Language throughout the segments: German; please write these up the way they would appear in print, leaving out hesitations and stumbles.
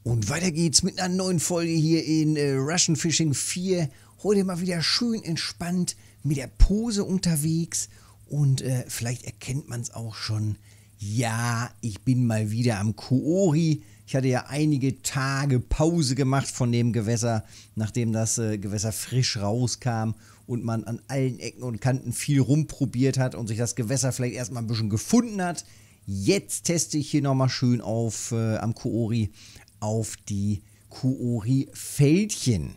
Und weiter geht's mit einer neuen Folge hier in Russian Fishing 4. Heute mal wieder schön entspannt mit der Pose unterwegs. Und vielleicht erkennt man es auch schon. Ja, ich bin mal wieder am Koori. Ich hatte ja einige Tage Pause gemacht von dem Gewässer, nachdem das Gewässer frisch rauskam und man an allen Ecken und Kanten viel rumprobiert hat und sich das Gewässer vielleicht erstmal ein bisschen gefunden hat. Jetzt teste ich hier nochmal schön auf am Koori auf die Koori-Fältchen.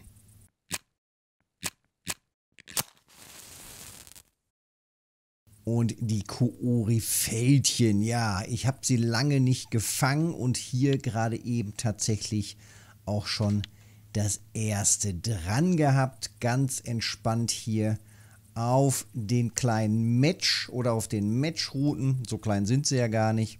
Und die Koori-Fältchen, ja, ich habe sie lange nicht gefangen und hier gerade eben tatsächlich auch schon das erste dran gehabt. Ganz entspannt hier auf den kleinen Match oder auf den Matchrouten. So klein sind sie ja gar nicht.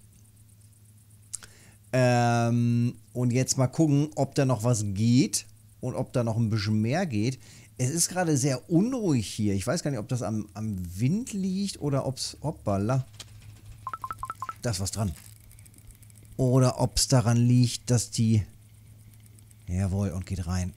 Und jetzt mal gucken, ob da noch was geht und ob da noch ein bisschen mehr geht. Es ist gerade sehr unruhig hier. Ich weiß gar nicht, ob das am Wind liegt oder ob es... Hoppala. Da ist was dran. Oder ob es daran liegt, dass die... Jawohl, und geht rein.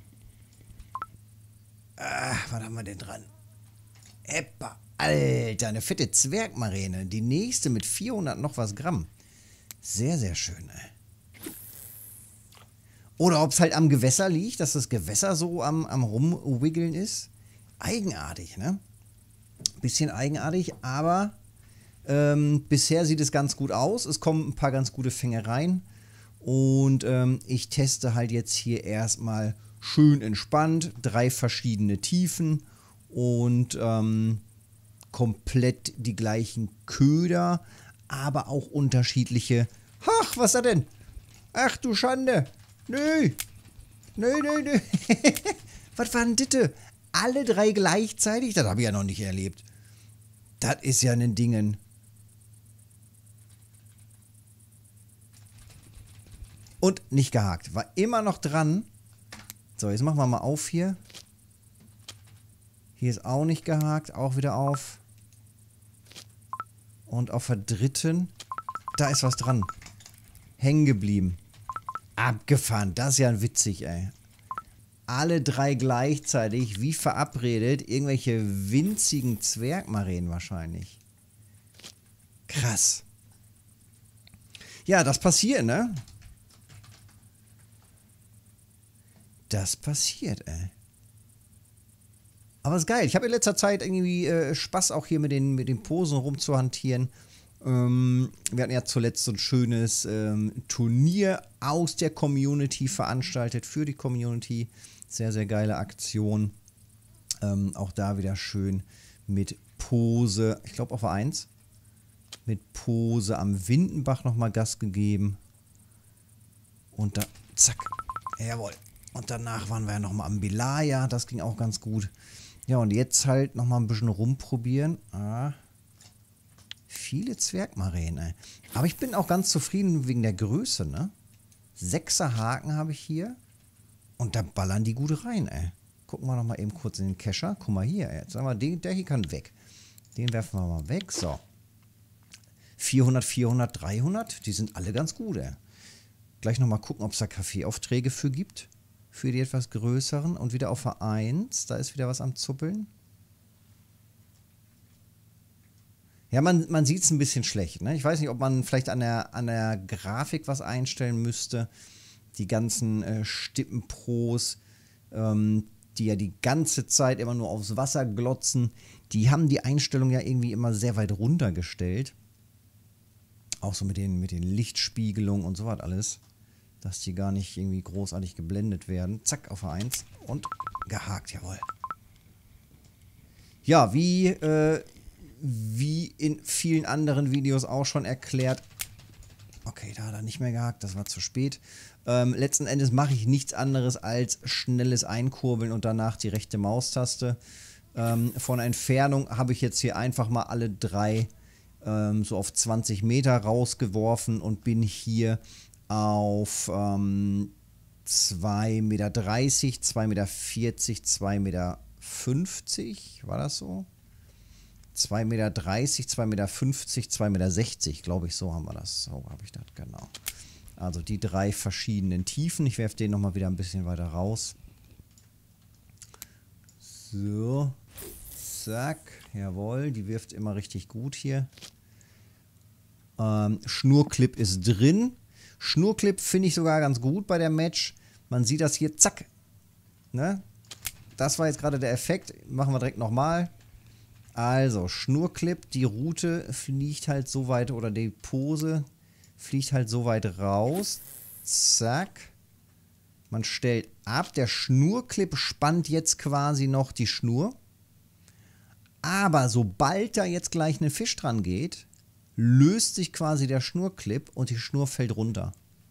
Was haben wir denn dran? Eppa, Alter, eine fette Zwergmaräne. Die nächste mit 400 noch was Gramm. Sehr, sehr schön, ey. Oder ob es halt am Gewässer liegt, dass das Gewässer so am Rumwiggeln ist. Eigenartig, ne? Bisschen eigenartig, aber bisher sieht es ganz gut aus. Es kommen ein paar ganz gute Fänge rein. Und ich teste halt jetzt hier erstmal schön entspannt. 3 verschiedene Tiefen und komplett die gleichen Köder, aber auch unterschiedliche... Ach, was ist das denn? Ach du Schande. Nö. Nö. Was war denn das? Alle 3 gleichzeitig? Das habe ich ja noch nicht erlebt. Das ist ja ein Dingen. Und nicht gehakt. War immer noch dran. So, jetzt machen wir mal auf hier. Hier ist auch nicht gehakt. Auch wieder auf. Und auf der dritten. Da ist was dran. Hängen geblieben. Abgefahren. Das ist ja witzig, ey. Alle 3 gleichzeitig, wie verabredet, irgendwelche winzigen Zwergmaränen wahrscheinlich. Krass. Ja, das passiert, ne? Das passiert, ey. Aber ist geil. Ich habe in letzter Zeit irgendwie Spaß auch hier mit den Posen rumzuhantieren. Wir hatten ja zuletzt so ein schönes Turnier aus der Community veranstaltet, für die Community. Sehr, sehr geile Aktion. Auch da wieder schön mit Pose, ich glaube auf der 1. Mit Pose am Windenbach nochmal Gas gegeben. Und da, zack, jawohl. Und danach waren wir ja nochmal am Belaya, das ging auch ganz gut. Ja, und jetzt halt nochmal ein bisschen rumprobieren. Viele Zwergmaränen, ey. Aber ich bin auch ganz zufrieden wegen der Größe, ne? 6er Haken habe ich hier. Und da ballern die gut rein, ey. Gucken wir nochmal eben kurz in den Kescher. Guck mal hier, ey. Jetzt sagen wir, der hier kann weg. Den werfen wir mal weg. So. 400, 400, 300. Die sind alle ganz gut, ey. Gleich nochmal gucken, ob es da Kaffeeaufträge für gibt. Für die etwas größeren. Und wieder auf der 1. Da ist wieder was am Zuppeln. Ja, man sieht es ein bisschen schlecht, ne? Ich weiß nicht, ob man vielleicht an der Grafik was einstellen müsste. Die ganzen Stippenpros, die ja die ganze Zeit immer nur aufs Wasser glotzen, die haben die Einstellung ja irgendwie immer sehr weit runtergestellt. Auch so mit den Lichtspiegelungen und so was alles. Dass die gar nicht irgendwie großartig geblendet werden. Zack, auf 1 und gehakt, jawohl. Ja, wie in vielen anderen Videos auch schon erklärt. Okay, da hat er nicht mehr gehakt, das war zu spät. Letzten Endes mache ich nichts anderes als schnelles Einkurbeln und danach die rechte Maustaste. Von Entfernung habe ich jetzt hier einfach mal alle 3 so auf 20 Meter rausgeworfen und bin hier auf 2,30 Meter, 2,40 Meter, 2,50 Meter, war das so? 2,30 Meter, 2,50 Meter, 2,60 Meter, glaube ich, so haben wir das. So habe ich das, genau. Also die 3 verschiedenen Tiefen. Ich werfe den nochmal wieder ein bisschen weiter raus. So. Zack. Jawohl. Die wirft immer richtig gut hier. Schnurclip ist drin. Schnurclip finde ich sogar ganz gut bei der Match. Man sieht das hier. Zack. Ne? Das war jetzt gerade der Effekt. Machen wir direkt nochmal. Also, Schnurclip. Die Rute fliegt halt so weit, oder die Pose fliegt halt so weit raus. Zack. Man stellt ab. Der Schnurclip spannt jetzt quasi noch die Schnur. Aber sobald da jetzt gleich ein Fisch dran geht, löst sich quasi der Schnurclip und die Schnur fällt runter.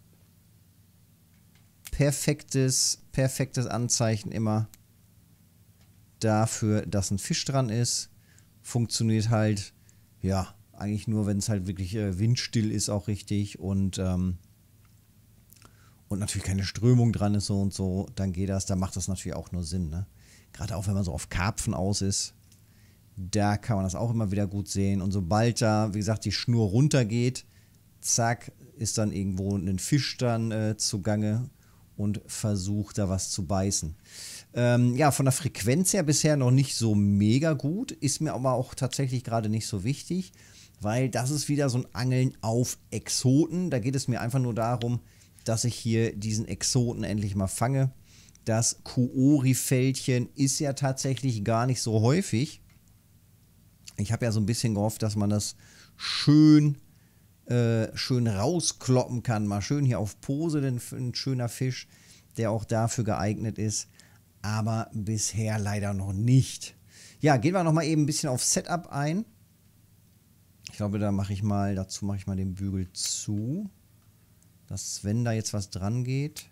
Perfektes Anzeichen immer dafür, dass ein Fisch dran ist. Funktioniert halt, ja, eigentlich nur, wenn es halt wirklich windstill ist, auch richtig und natürlich keine Strömung dran ist so und so, dann geht das, dann macht das natürlich auch nur Sinn, ne? Gerade auch, wenn man so auf Karpfen aus ist, da kann man das auch immer wieder gut sehen. Und sobald da, wie gesagt, die Schnur runtergeht, zack, ist dann irgendwo ein Fisch dann zugange und versucht da was zu beißen. Ja, von der Frequenz her bisher noch nicht so mega gut, ist mir aber auch tatsächlich gerade nicht so wichtig, weil das ist wieder so ein Angeln auf Exoten. Da geht es mir einfach nur darum, dass ich hier diesen Exoten endlich mal fange. Das Kuori-Fältchen ist ja tatsächlich gar nicht so häufig. Ich habe ja so ein bisschen gehofft, dass man das schön rauskloppen kann. Mal schön hier auf Pose, denn ein schöner Fisch, der auch dafür geeignet ist. Aber bisher leider noch nicht. Ja, gehen wir nochmal eben ein bisschen auf Setup ein. Ich glaube, dazu mache ich mal den Bügel zu. Dass, wenn da jetzt was dran geht,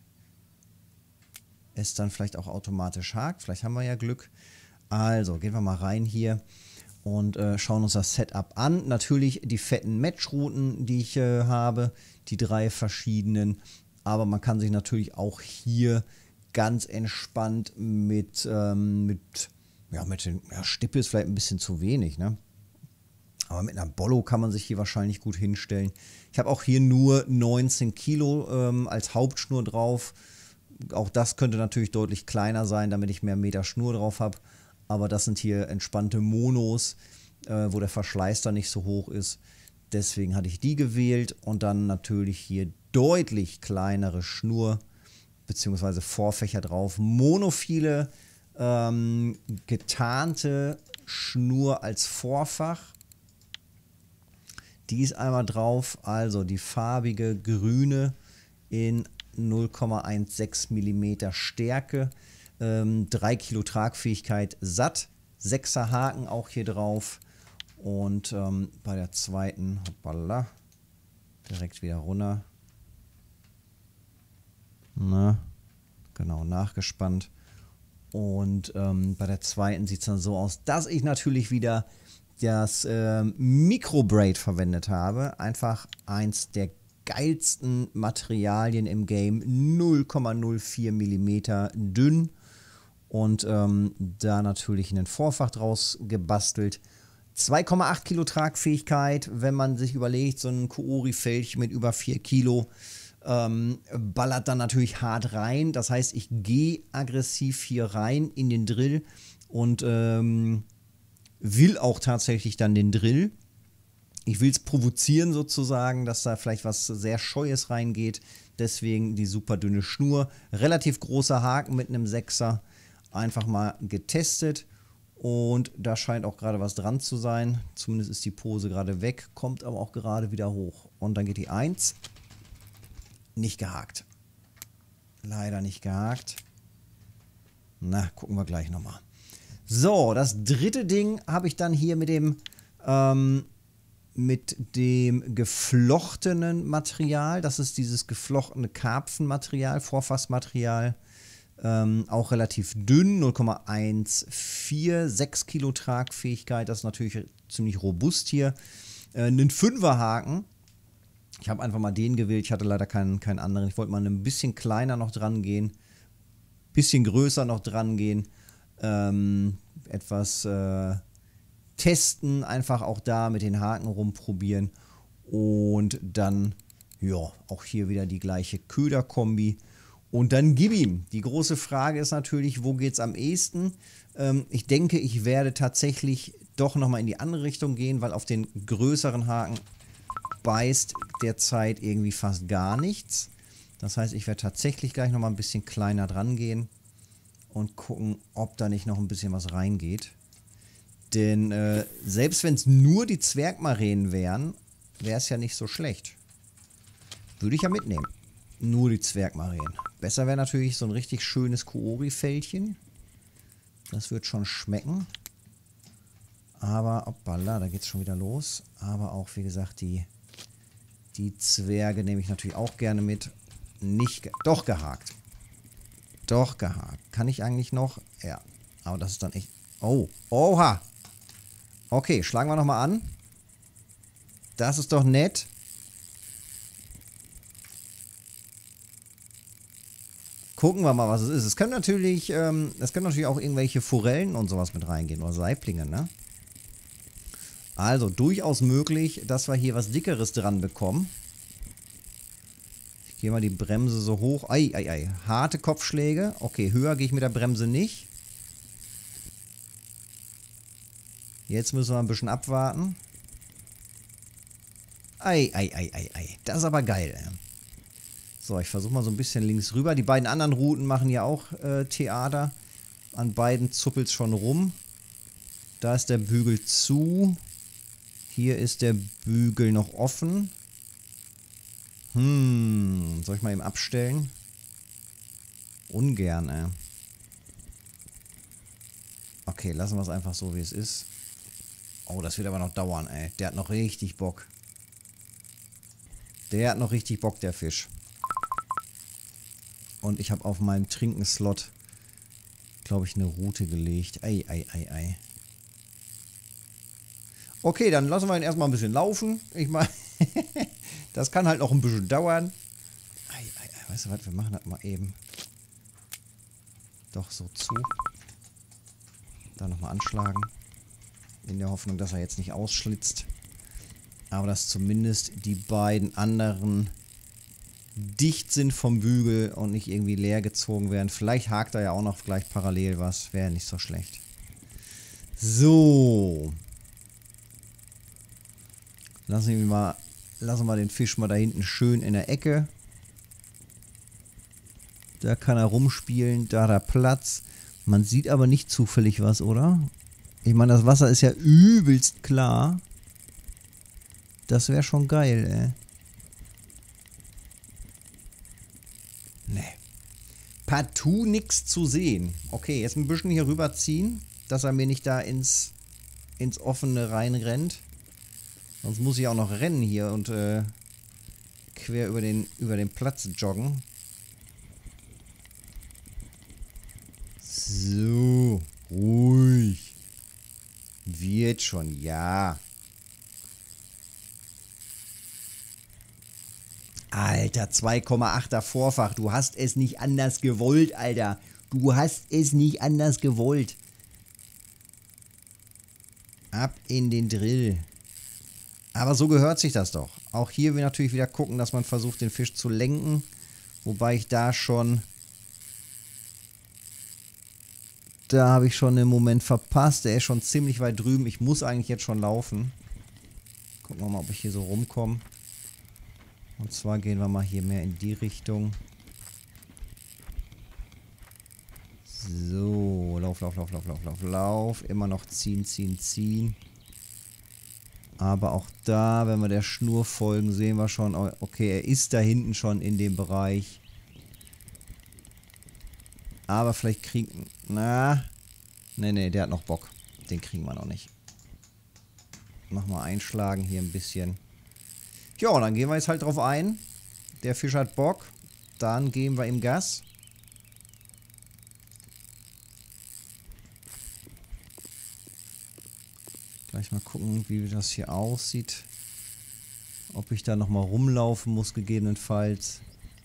es dann vielleicht auch automatisch hakt. Vielleicht haben wir ja Glück. Also, gehen wir mal rein hier und schauen uns das Setup an. Natürlich die fetten Matchrouten, die ich habe, die 3 verschiedenen. Aber man kann sich natürlich auch hier ganz entspannt mit Stippe ist vielleicht ein bisschen zu wenig, ne? Aber mit einer Bollo kann man sich hier wahrscheinlich gut hinstellen. Ich habe auch hier nur 19 Kilo als Hauptschnur drauf. Auch das könnte natürlich deutlich kleiner sein, damit ich mehr Meter Schnur drauf habe. Aber das sind hier entspannte Monos, wo der Verschleiß dann nicht so hoch ist. Deswegen hatte ich die gewählt. Und dann natürlich hier deutlich kleinere Schnur bzw. Vorfächer drauf. Monophile getarnte Schnur als Vorfach. Die ist einmal drauf, also die farbige grüne in 0,16 mm Stärke, 3 Kilo Tragfähigkeit satt, 6er Haken auch hier drauf und bei der zweiten, hoppala, direkt wieder runter. Na, genau, nachgespannt. Und bei der zweiten sieht es dann so aus, dass ich natürlich wieder das Microbraid verwendet habe. Einfach eins der geilsten Materialien im Game. 0,04 mm dünn. Und da natürlich einen Vorfach draus gebastelt. 2,8 Kilo Tragfähigkeit, wenn man sich überlegt, so ein Kuori-Fältchen mit über 4 Kilo ballert dann natürlich hart rein. Das heißt, ich gehe aggressiv hier rein in den Drill und will auch tatsächlich dann den Drill. Ich will es provozieren sozusagen, dass da vielleicht was sehr Scheues reingeht. Deswegen die super dünne Schnur. Relativ großer Haken mit einem 6er. Einfach mal getestet. Und da scheint auch gerade was dran zu sein. Zumindest ist die Pose gerade weg, kommt aber auch gerade wieder hoch. Und dann geht die 1. Nicht gehakt. Leider nicht gehakt. Na, gucken wir gleich nochmal. So, das dritte Ding habe ich dann hier mit dem geflochtenen Material. Das ist dieses geflochtene Karpfenmaterial, Vorfassmaterial. Auch relativ dünn, 0,14, 6 Kilo Tragfähigkeit. Das ist natürlich ziemlich robust hier. Einen 5er Haken. Ich habe einfach mal den gewählt. Ich hatte leider keinen anderen. Ich wollte mal ein bisschen kleiner noch dran gehen. Bisschen größer noch dran gehen. Etwas testen, einfach auch da mit den Haken rumprobieren und dann Ja, auch hier wieder die gleiche Köderkombi. Und dann gib ihm. Die große Frage ist natürlich, wo geht es am ehesten? Ich denke, ich werde tatsächlich doch nochmal in die andere Richtung gehen, weil auf den größeren Haken beißt derzeit irgendwie fast gar nichts. Das heißt, ich werde tatsächlich gleich nochmal ein bisschen kleiner dran gehen und gucken, ob da nicht noch ein bisschen was reingeht. Denn selbst wenn es nur die Zwergmaränen wären, wäre es ja nicht so schlecht. Würde ich ja mitnehmen. Nur die Zwergmaränen. Besser wäre natürlich so ein richtig schönes Koori-Fältchen. Das wird schon schmecken. Aber, hoppala, da geht es schon wieder los. Aber auch, wie gesagt, die Zwerge nehme ich natürlich auch gerne mit. Doch gehakt. Doch gehakt. Kann ich eigentlich noch? Ja. Aber das ist dann echt... Oh. Oha. Okay, schlagen wir nochmal an. Das ist doch nett. Gucken wir mal, was es ist. Es können natürlich auch irgendwelche Forellen und sowas mit reingehen. Oder Saiblinge, ne? Also, durchaus möglich, dass wir hier was Dickeres dran bekommen. Ich gehe mal die Bremse so hoch. Ei, ei, ei. Harte Kopfschläge. Okay, höher gehe ich mit der Bremse nicht. Jetzt müssen wir ein bisschen abwarten. Ei, ei, ei, ei, ei. Das ist aber geil, ey. So, ich versuche mal so ein bisschen links rüber. Die beiden anderen Routen machen ja auch Theater. An beiden zuppelt es schon rum. Da ist der Bügel zu. Hier ist der Bügel noch offen. Soll ich mal eben abstellen? Ungern, ey. Okay, lassen wir es einfach so, wie es ist. Oh, das wird aber noch dauern, ey. Der hat noch richtig Bock. Der hat noch richtig Bock, der Fisch. Und ich habe auf meinem Trinkenslot, glaube ich, eine Route gelegt. Ei, ei, ei, ei. Okay, dann lassen wir ihn erstmal ein bisschen laufen. Ich meine, das kann halt noch ein bisschen dauern. Ei, ei, ei. Weißt du was, wir machen das mal eben. Doch so zu. Da nochmal anschlagen. In der Hoffnung, dass er jetzt nicht ausschlitzt. Aber dass zumindest die beiden anderen dicht sind vom Bügel und nicht irgendwie leer gezogen werden. Vielleicht hakt da ja auch noch gleich parallel was. Wäre nicht so schlecht. So. Lassen wir den Fisch mal da hinten schön in der Ecke. Da kann er rumspielen. Da hat er Platz. Man sieht aber nicht zufällig was, oder? Ich meine, das Wasser ist ja übelst klar. Das wäre schon geil, ey. Nee. Partout nichts zu sehen. Okay, jetzt ein bisschen hier rüberziehen, dass er mir nicht da ins Offene reinrennt. Sonst muss ich auch noch rennen hier und quer über den Platz joggen. So, ruhig. Wird schon, ja. Alter, 2,8er Vorfach. Du hast es nicht anders gewollt, Alter. Du hast es nicht anders gewollt. Ab in den Drill. Aber so gehört sich das doch. Auch hier will natürlich wieder gucken, dass man versucht, den Fisch zu lenken. Wobei ich da schon... Da habe ich schon einen Moment verpasst. Der ist schon ziemlich weit drüben. Ich muss eigentlich jetzt schon laufen. Gucken wir mal, ob ich hier so rumkomme. Und zwar gehen wir mal hier mehr in die Richtung. So, lauf, lauf, lauf, lauf, lauf, lauf, lauf. Immer noch ziehen, ziehen, ziehen. Aber auch da, wenn wir der Schnur folgen, sehen wir schon, okay, er ist da hinten schon in dem Bereich. Aber vielleicht kriegen... Na. Nee, der hat noch Bock. Den kriegen wir noch nicht. Nochmal einschlagen hier ein bisschen. Ja, dann gehen wir jetzt halt drauf ein. Der Fisch hat Bock. Dann geben wir ihm Gas. Gleich mal gucken, wie das hier aussieht. Ob ich da nochmal rumlaufen muss, gegebenenfalls.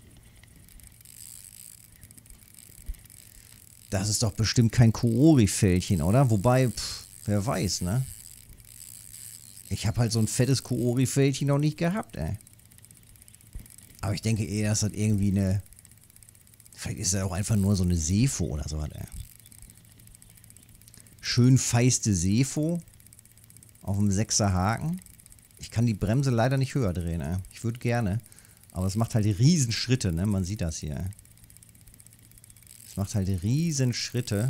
Das ist doch bestimmt kein Koori-Fällchen, oder? Wobei, wer weiß, ne? Ich habe halt so ein fettes Koori-Fällchen noch nicht gehabt, ey. Aber ich denke eher, dass das irgendwie eine... Vielleicht ist das auch einfach nur so eine Sefo oder sowas, ey. Schön feiste Sefo. Auf dem 6er Haken. Ich kann die Bremse leider nicht höher drehen, ey. Ich würde gerne. Aber es macht halt riesen Schritte, ne? Man sieht das hier, ey. Es macht halt riesen Schritte.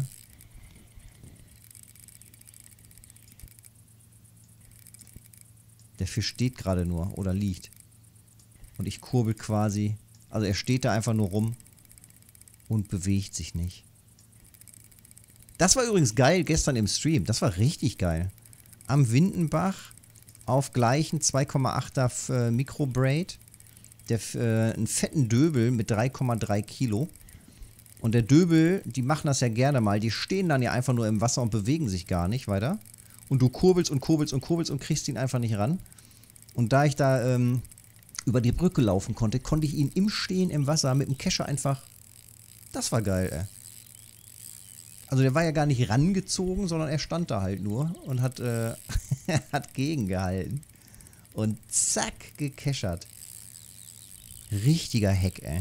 Der Fisch steht gerade nur oder liegt. Und ich kurbel quasi. Also er steht da einfach nur rum und bewegt sich nicht. Das war übrigens geil gestern im Stream. Das war richtig geil. Am Windenbach auf gleichen 2,8er Microbraid. Einen fetten Döbel mit 3,3 Kilo. Und der Döbel, die machen das ja gerne mal. Die stehen dann ja einfach nur im Wasser und bewegen sich gar nicht weiter. Und du kurbelst und kurbelst und kurbelst und kriegst ihn einfach nicht ran. Und da ich da über die Brücke laufen konnte, konnte ich ihn im Stehen im Wasser mit dem Kescher einfach... Das war geil, ey. Also der war ja gar nicht rangezogen, sondern er stand da halt nur und hat, hat gegengehalten. Und zack, gekeschert. Richtiger Heck, ey.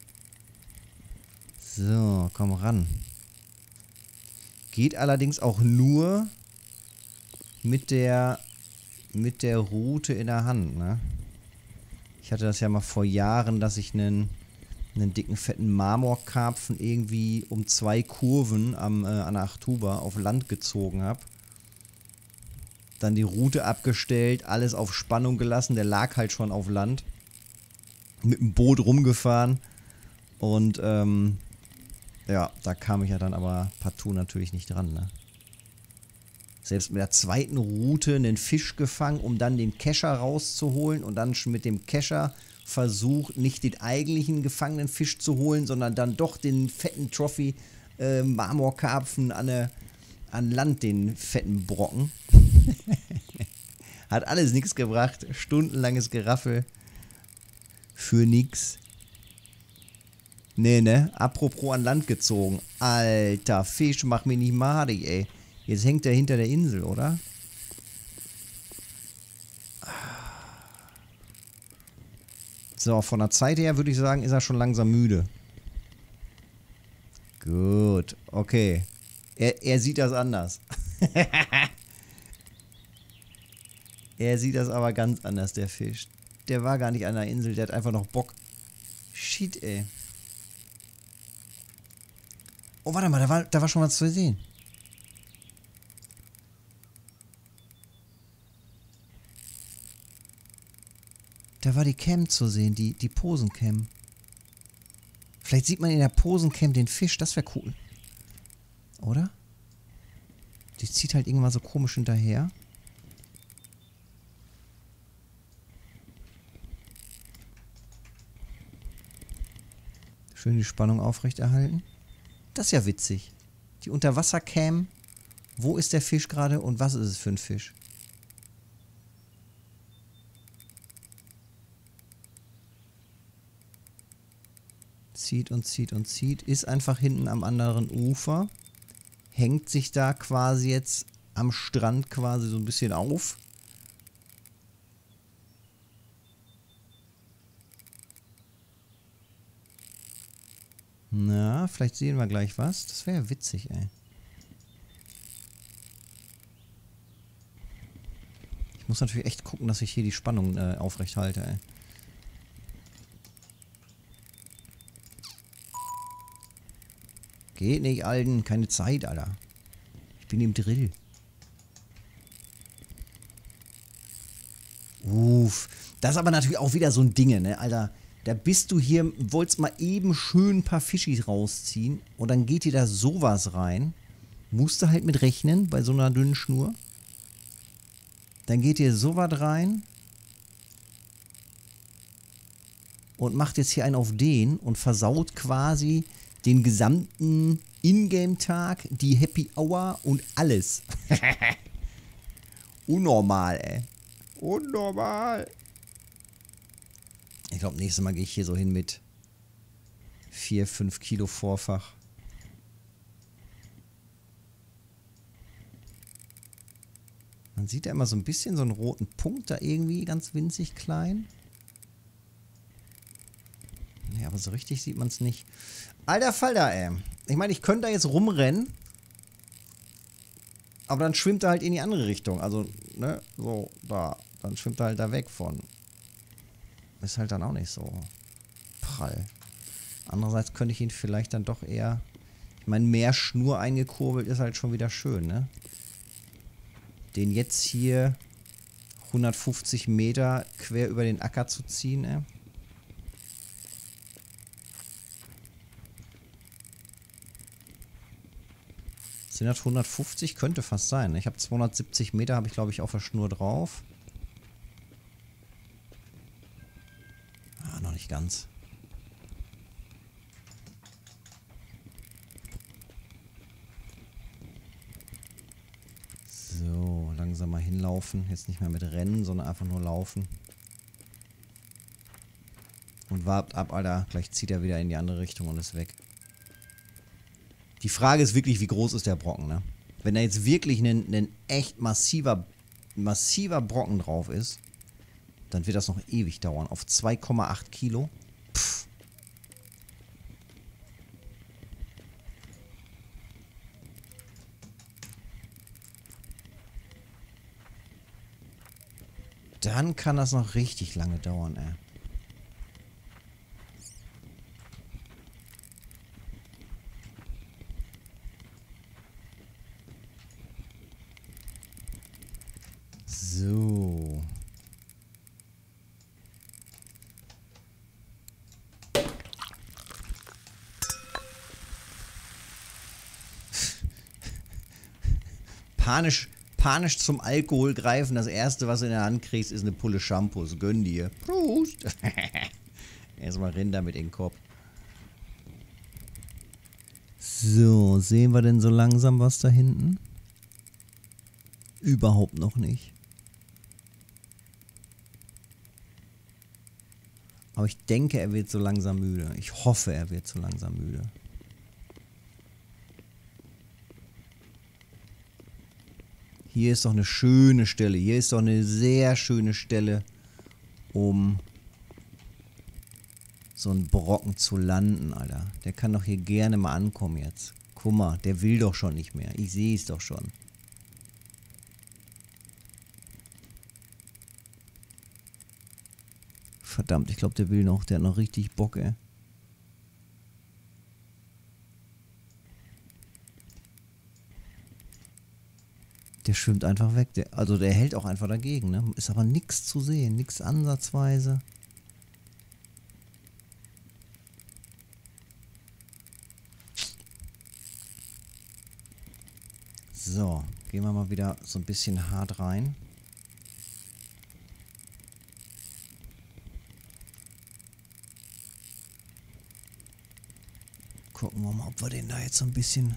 So, komm ran. Geht allerdings auch nur mit der Rute in der Hand, ne? Ich hatte das ja mal vor Jahren, dass ich einen dicken, fetten Marmorkarpfen irgendwie um 2 Kurven an der Achtuba auf Land gezogen habe. Dann die Rute abgestellt, alles auf Spannung gelassen. Der lag halt schon auf Land. Mit dem Boot rumgefahren. Und ja, da kam ich ja dann aber partout natürlich nicht dran, ne? Selbst mit der zweiten Rute einen Fisch gefangen, um dann den Kescher rauszuholen und dann schon mit dem Kescher versucht, nicht den eigentlichen gefangenen Fisch zu holen, sondern dann doch den fetten Trophy Marmorkarpfen an Land, den fetten Brocken. Hat alles nichts gebracht. Stundenlanges Geraffel. Für nix. Nee, ne? Apropos an Land gezogen. Alter, Fisch, mach mich nicht madig, ey. Jetzt hängt er hinter der Insel, oder? So, von der Zeit her würde ich sagen, ist er schon langsam müde. Gut, okay. Er sieht das anders. Er sieht das aber ganz anders, der Fisch. Der war gar nicht an der Insel, der hat einfach noch Bock. Shit, ey. Oh, warte mal, da war schon was zu sehen. Da war die Cam zu sehen, die Posencam. Vielleicht sieht man in der Posencam den Fisch, das wäre cool. Oder? Die zieht halt irgendwann so komisch hinterher. Schön die Spannung aufrechterhalten. Das ist ja witzig. Die Unterwassercam. Wo ist der Fisch gerade und was ist es für ein Fisch? Zieht und zieht und zieht. Ist einfach hinten am anderen Ufer. Hängt sich da quasi jetzt am Strand quasi so ein bisschen auf. Na, vielleicht sehen wir gleich was. Das wäre ja witzig, ey. Ich muss natürlich echt gucken, dass ich hier die Spannung aufrecht halte, ey. Geht nicht, Alten. Keine Zeit, Alter. Ich bin im Drill. Uff. Das ist aber natürlich auch wieder so ein Ding, ne, Alter. Da bist du hier, wolltest mal eben schön ein paar Fischis rausziehen und dann geht dir da sowas rein. Musst du halt mit rechnen bei so einer dünnen Schnur. Dann geht dir sowas rein und macht jetzt hier einen auf den und versaut quasi den gesamten Ingame-Tag, die Happy Hour und alles. Unnormal, ey. Unnormal. Ich glaube, nächstes Mal gehe ich hier so hin mit 4, 5 Kilo Vorfach. Man sieht da immer so ein bisschen so einen roten Punkt da irgendwie, ganz winzig klein. so richtig sieht man es nicht. Alter Falter, ey. Ich meine, ich könnte da jetzt rumrennen. Aber dann schwimmt er halt in die andere Richtung. Also, ne, so, da. Dann schwimmt er halt da weg von. Ist halt dann auch nicht so prall. Andererseits könnte ich ihn vielleicht dann doch eher... Ich meine, mehr Schnur eingekurbelt ist halt schon wieder schön, ne? Den jetzt hier 150 Meter quer über den Acker zu ziehen, ey. Sind das 150? Könnte fast sein. Ich habe 270 Meter, habe ich glaube ich auf der Schnur drauf. Ah, noch nicht ganz. So, langsam mal hinlaufen. Jetzt nicht mehr mit Rennen, sondern einfach nur laufen. Und wartet ab, Alter. Gleich zieht er wieder in die andere Richtung und ist weg. Die Frage ist wirklich, wie groß ist der Brocken, ne? Wenn da jetzt wirklich ein echt massiver Brocken drauf ist, dann wird das noch ewig dauern. Auf 2,8 Kilo. Pff. Dann kann das noch richtig lange dauern, ey. So. Panisch zum Alkohol greifen. Das erste, was du in der Hand kriegst, ist eine Pulle Shampoos. Gönn dir. Prost. Erstmal Rinder mit in den Kopf. So, sehen wir denn so langsam was da hinten? Überhaupt noch nicht. Aber ich denke, er wird so langsam müde. Ich hoffe, er wird so langsam müde. Hier ist doch eine schöne Stelle. Hier ist doch eine sehr schöne Stelle, um so einen Brocken zu landen, Alter. Der kann doch hier gerne mal ankommen jetzt. Guck mal, der will doch schon nicht mehr. Ich sehe es doch schon. Verdammt, ich glaube, der will noch. Der hat noch richtig Bock, ey. Der schwimmt einfach weg. Also der hält auch einfach dagegen, ne? Ist aber nichts zu sehen. Nichts ansatzweise. So, gehen wir mal wieder so ein bisschen hart rein. Gucken wir mal, ob wir den da jetzt so ein bisschen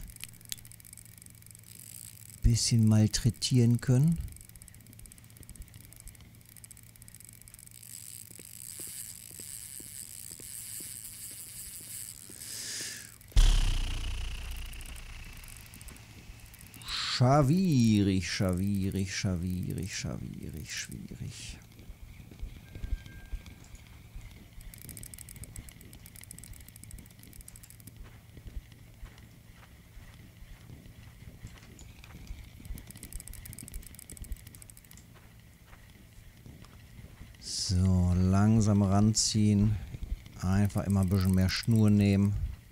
malträtieren können. Schwierig, schwierig, schwierig, schwierig, schwierig. So, langsam ranziehen. Einfach immer ein bisschen mehr Schnur nehmen.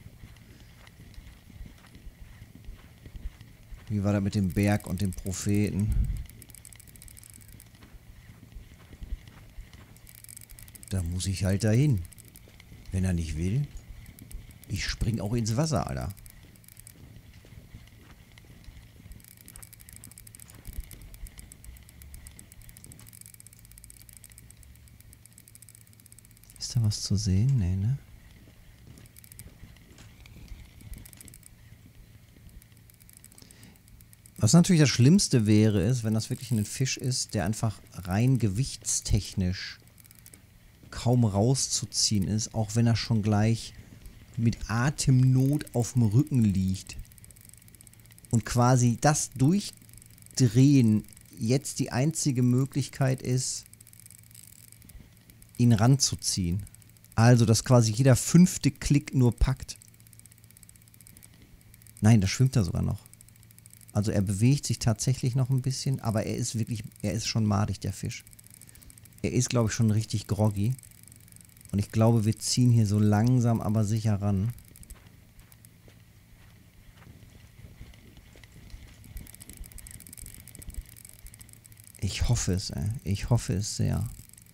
Wie war das mit dem Berg und dem Propheten? Da muss ich halt dahin. Wenn er nicht will. Ich spring auch ins Wasser, Alter. Ist da was zu sehen? Nee, ne? Was natürlich das Schlimmste wäre, ist, wenn das wirklich ein Fisch ist, der einfach rein gewichtstechnisch kaum rauszuziehen ist, auch wenn er schon gleich mit Atemnot auf dem Rücken liegt. Und quasi das Durchdrehen jetzt die einzige Möglichkeit ist, ihn ranzuziehen. Also, dass quasi jeder 5. Klick nur packt. Nein, da schwimmt er sogar noch. Also er bewegt sich tatsächlich noch ein bisschen, aber er ist schon madig, der Fisch. Er ist, glaube ich, schon richtig groggy. Und ich glaube, wir ziehen hier so langsam, aber sicher ran. Ich hoffe es, ey. Ich hoffe es sehr.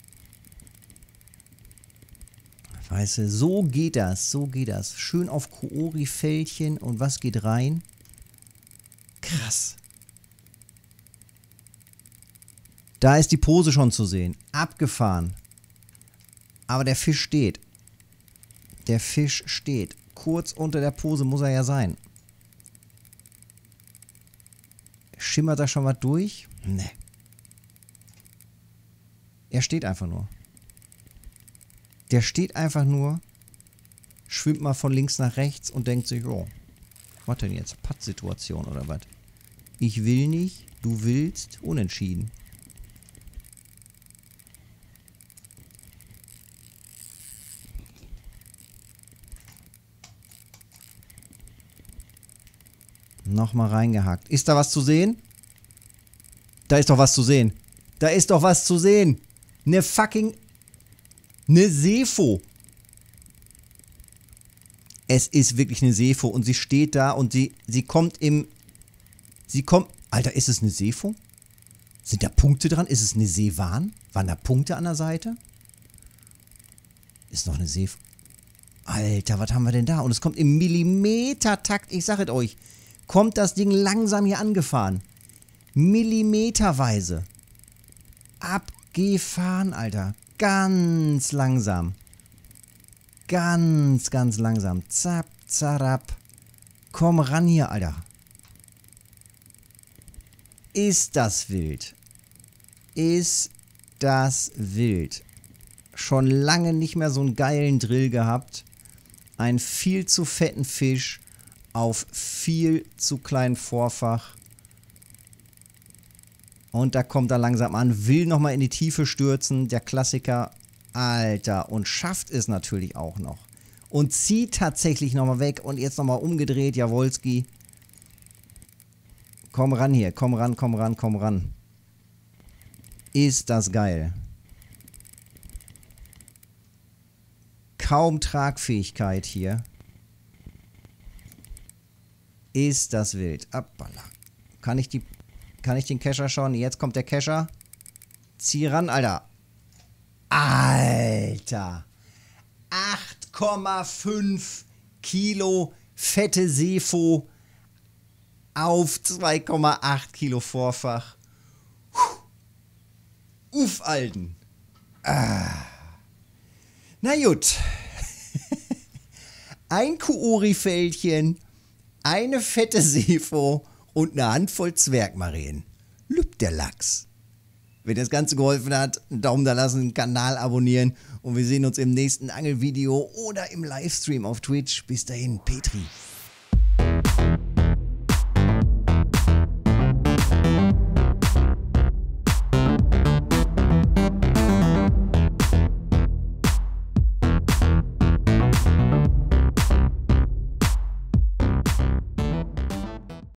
Weißt du, so geht das, so geht das. Schön auf Koori-Fältchen und was geht rein? Krass. Da ist die Pose schon zu sehen. Abgefahren. Aber der Fisch steht. Der Fisch steht. Kurz unter der Pose muss er ja sein. Schimmert da schon was durch? Ne. Er steht einfach nur. Der steht einfach nur, schwimmt mal von links nach rechts und denkt sich, oh, was denn jetzt? Pattsituation oder was? Ich will nicht, du willst, unentschieden. Nochmal reingehackt. Ist da was zu sehen? Da ist doch was zu sehen. Da ist doch was zu sehen. Ne Sefo. Es ist wirklich eine Sefo und sie steht da und sie kommt Alter, ist es eine Sefo? Sind da Punkte dran? Ist es eine Seewan? Waren da Punkte an der Seite? Ist noch eine Sefo. Alter, was haben wir denn da? Und es kommt im Millimetertakt, ich sag es euch, kommt das Ding langsam hier angefahren. Millimeterweise. Abgefahren, Alter. Ganz langsam. Ganz, ganz langsam. Zap, zarab. Komm ran hier, Alter. Ist das wild. Ist das wild. Schon lange nicht mehr so einen geilen Drill gehabt. Einen viel zu fetten Fisch auf viel zu kleinen Vorfach. Und da kommt er langsam an, will nochmal in die Tiefe stürzen, der Klassiker, Alter, und schafft es natürlich auch noch. Und zieht tatsächlich nochmal weg und jetzt nochmal umgedreht, Jawolski. Komm ran hier, komm ran, komm ran, komm ran. Ist das geil. Kaum Tragfähigkeit hier. Ist das wild. Appala. Kann ich den Kescher schon? Jetzt kommt der Kescher. Zieh ran, Alter. Alter. 8,5 Kilo fette Sefo auf 2,8 Kilo Vorfach. Uff, Alten. Na gut. Ein Koori-Fältchen, eine fette Sefo und eine Handvoll Zwergmarien. Lübt der Lachs. Wenn das Ganze geholfen hat, einen Daumen da lassen, den Kanal abonnieren und wir sehen uns im nächsten Angelvideo oder im Livestream auf Twitch. Bis dahin, Petri.